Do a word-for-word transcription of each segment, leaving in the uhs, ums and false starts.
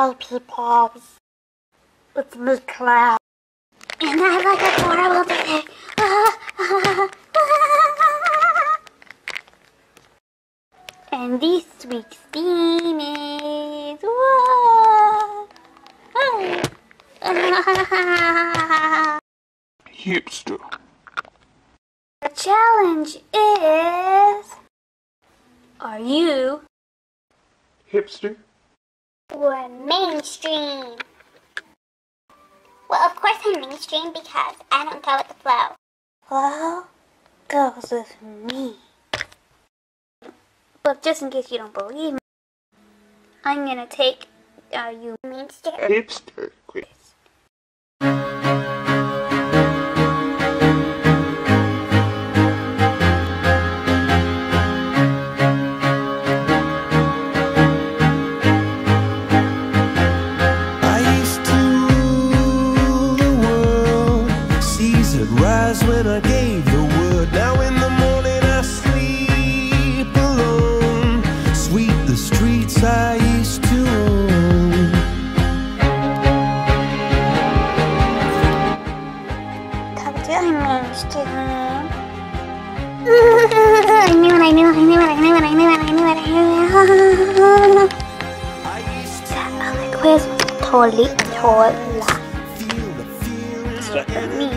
Hey peoples, it's me, Claire, and I have like a adorable today. And this week's theme is what? Hipster. The challenge is, are you Hipster? or mainstream? Well, of course I'm mainstream because I don't go with the flow. Flow goes with me. But just in case you don't believe me, I'm gonna take, are you mainstream? Hipster quiz. Rise when I gave the word. Now in the morning I sleep alone. Sweep the streets I used to own. Come to the mainstream. I knew it, I knew it, I knew it, I knew it, I knew it, I knew it, I knew it. That other quiz was totally, totally straight for me.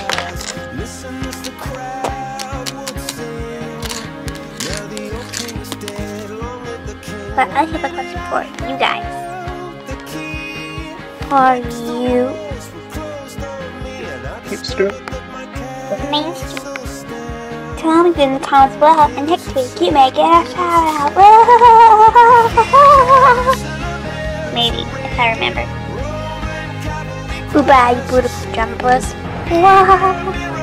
But I have a question for you guys. Are you Hipster? mainstream? Tell me in the comments below, and next week you may get a shout out. Maybe, if I remember. Bye bye, you beautiful jumpers.